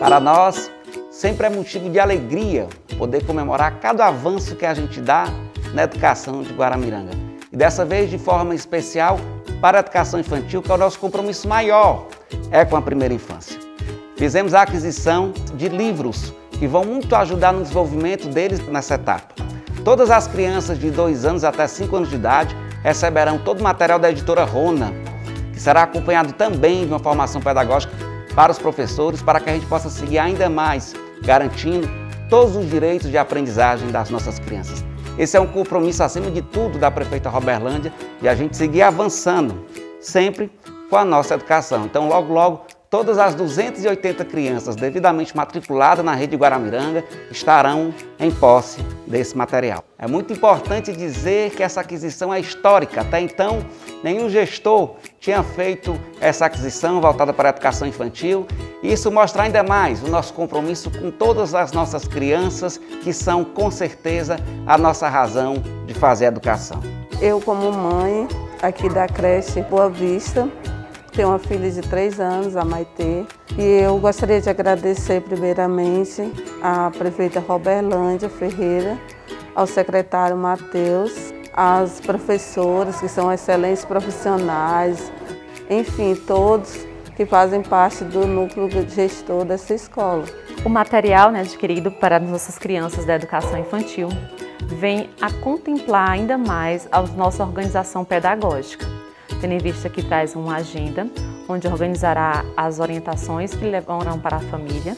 Para nós, sempre é motivo de alegria poder comemorar cada avanço que a gente dá na educação de Guaramiranga. E dessa vez, de forma especial, para a educação infantil, que é o nosso compromisso maior, é com a primeira infância. Fizemos a aquisição de livros que vão muito ajudar no desenvolvimento deles nessa etapa. Todas as crianças de 2 anos até 5 anos de idade receberão todo o material da editora Rona, que será acompanhado também de uma formação pedagógica para os professores, para que a gente possa seguir ainda mais, garantindo todos os direitos de aprendizagem das nossas crianças. Esse é um compromisso, acima de tudo, da prefeita Roberlândia, de a gente seguir avançando, sempre com a nossa educação. Então, logo, logo, todas as 280 crianças devidamente matriculadas na rede Guaramiranga estarão em posse desse material. É muito importante dizer que essa aquisição é histórica. Até então, nenhum gestor tinha feito essa aquisição voltada para a educação infantil. E isso mostra ainda mais o nosso compromisso com todas as nossas crianças, que são, com certeza, a nossa razão de fazer educação. Eu, como mãe, aqui da creche Boa Vista, tenho uma filha de 3 anos, a Maitê, e eu gostaria de agradecer primeiramente à prefeita Roberlândia Ferreira, ao secretário Matheus, às professoras que são excelentes profissionais, enfim, todos que fazem parte do núcleo gestor dessa escola. O material adquirido para nossas crianças da educação infantil vem a contemplar ainda mais a nossa organização pedagógica, tendo em vista que traz uma agenda onde organizará as orientações que levarão para a família,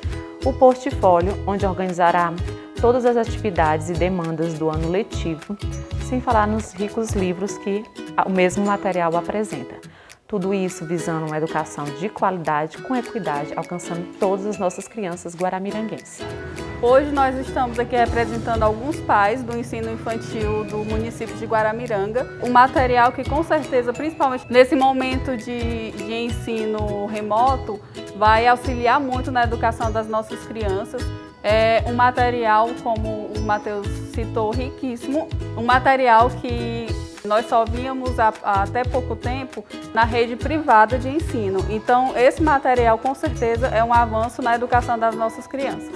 o portfólio, onde organizará todas as atividades e demandas do ano letivo, sem falar nos ricos livros que o mesmo material apresenta. Tudo isso visando uma educação de qualidade, com equidade, alcançando todas as nossas crianças guaramiranguenses. Hoje nós estamos aqui representando alguns pais do ensino infantil do município de Guaramiranga. Um material que com certeza, principalmente nesse momento de ensino remoto, vai auxiliar muito na educação das nossas crianças. É um material, como o Matheus citou, riquíssimo, um material que nós só víamos até pouco tempo na rede privada de ensino. Então, esse material, com certeza, é um avanço na educação das nossas crianças.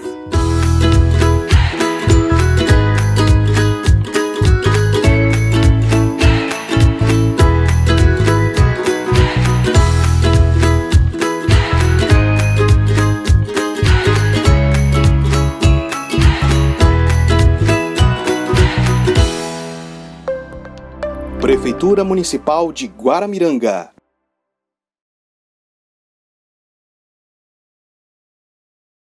Prefeitura Municipal de Guaramiranga.